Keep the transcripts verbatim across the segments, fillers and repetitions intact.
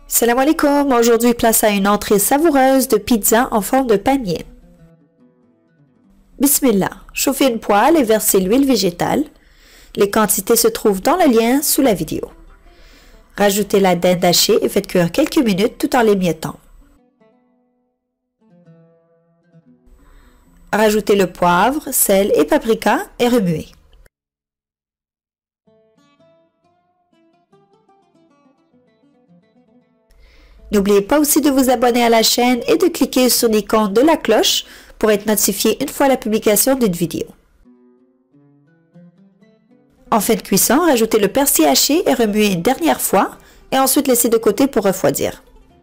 Salam alaikum, aujourd'hui place à une entrée savoureuse de pizza en forme de panier. Bismillah, chauffez une poêle et versez l'huile végétale. Les quantités se trouvent dans le lien sous la vidéo. Rajoutez la dinde hachée et faites cuire quelques minutes tout en l'émiettant. Rajoutez le poivre, sel et paprika et remuez. N'oubliez pas aussi de vous abonner à la chaîne et de cliquer sur l'icône de la cloche pour être notifié une fois la publication d'une vidéo. En fin de cuisson, rajoutez le persil haché et remuez une dernière fois et ensuite laissez de côté pour refroidir.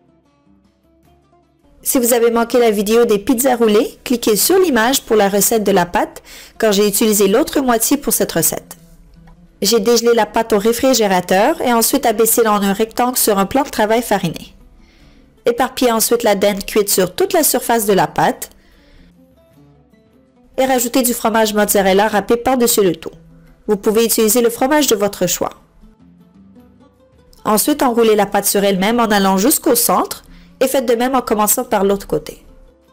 Si vous avez manqué la vidéo des pizzas roulées, cliquez sur l'image pour la recette de la pâte car j'ai utilisé l'autre moitié pour cette recette. J'ai dégelé la pâte au réfrigérateur et ensuite abaissé en un rectangle sur un plan de travail fariné. Éparpillez ensuite la dinde cuite sur toute la surface de la pâte et rajoutez du fromage mozzarella râpé par-dessus le tout. Vous pouvez utiliser le fromage de votre choix. Ensuite, enroulez la pâte sur elle-même en allant jusqu'au centre et faites de même en commençant par l'autre côté.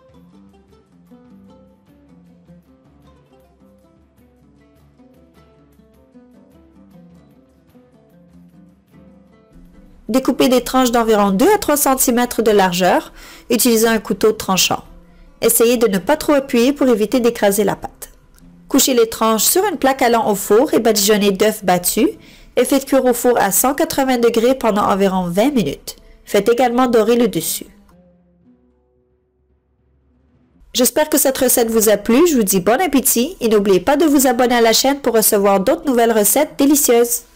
Découpez des tranches d'environ deux à trois centimètres de largeur, utilisant un couteau tranchant. Essayez de ne pas trop appuyer pour éviter d'écraser la pâte. Couchez les tranches sur une plaque allant au four et badigeonnez d'œufs battus et faites cuire au four à cent quatre-vingts degrés pendant environ vingt minutes. Faites également dorer le dessus. J'espère que cette recette vous a plu, je vous dis bon appétit et n'oubliez pas de vous abonner à la chaîne pour recevoir d'autres nouvelles recettes délicieuses.